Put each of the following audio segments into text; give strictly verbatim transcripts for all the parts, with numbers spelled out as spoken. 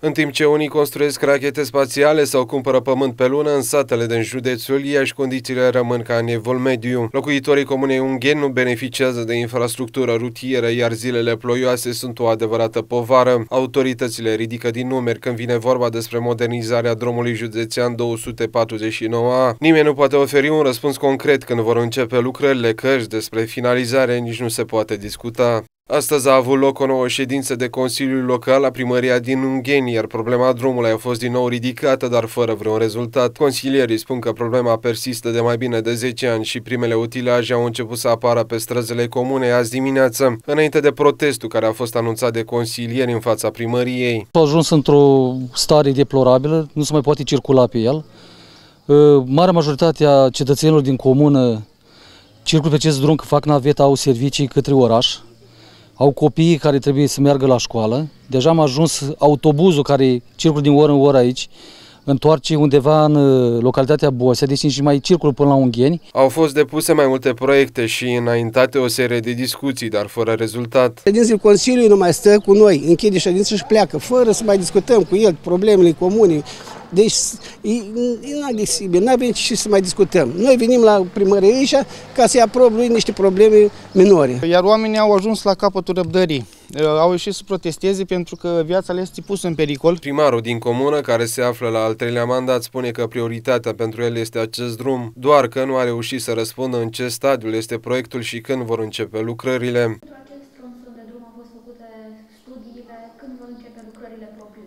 În timp ce unii construiesc rachete spațiale sau cumpără pământ pe lună, în satele din județul Iași condițiile rămân ca în evul mediu. Locuitorii comunei Ungheni nu beneficiază de infrastructură rutieră, iar zilele ploioase sunt o adevărată povară. Autoritățile ridică din numeri când vine vorba despre modernizarea drumului județean două sute patruzeci și nouă A. Nimeni nu poate oferi un răspuns concret când vor începe lucrările, căci despre finalizare nici nu se poate discuta. Astăzi a avut loc o nouă ședință de Consiliul Local la primăria din Ungheni, iar problema drumului a fost din nou ridicată, dar fără vreun rezultat. Consilierii spun că problema persistă de mai bine de zece ani și primele utilaje au început să apară pe străzile comune azi dimineață, înainte de protestul care a fost anunțat de consilieri în fața primăriei. A ajuns într-o stare deplorabilă, nu se mai poate circula pe el. Marea majoritate a cetățenilor din comună circulă pe acest drum, că fac naveta, au servicii către oraș. Au copiii care trebuie să meargă la școală. Deja am ajuns autobuzul care circulă din oră în oră aici, întoarce undeva în localitatea Bosea, deci nici mai circulă până la Ungheni. Au fost depuse mai multe proiecte și înaintate o serie de discuții, dar fără rezultat. Ședințele Consiliului nu mai stă cu noi, închide ședința și pleacă, fără să mai discutăm cu el problemele comune. Deci e inadmisibil, nu avem ce să mai discutăm. Noi venim la primărie aici ca să-i aprobăm lui niște probleme minore. Iar oamenii au ajuns la capătul răbdării. Au ieșit să protesteze pentru că viața le este pusă în pericol. Primarul din comună, care se află la al treilea mandat, spune că prioritatea pentru el este acest drum, doar că nu a reușit să răspundă în ce stadiu este proiectul și când vor începe lucrările. Pentru acest tronson de drum au fost făcute studiile, când vor începe lucrările propriu?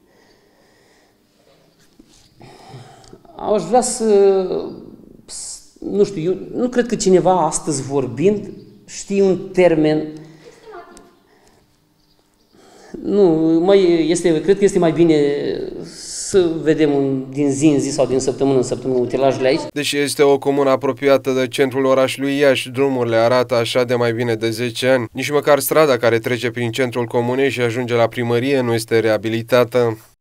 Aș vrea să, nu știu, eu nu cred că cineva astăzi vorbind știe un termen. Nu, mai este, cred că este mai bine să vedem un, din zi în zi sau din săptămână în săptămână utilajele aici. Deși este o comună apropiată de centrul orașului Iași, drumurile arată așa de mai bine de zece ani. Nici măcar strada care trece prin centrul comunei și ajunge la primărie nu este reabilitată.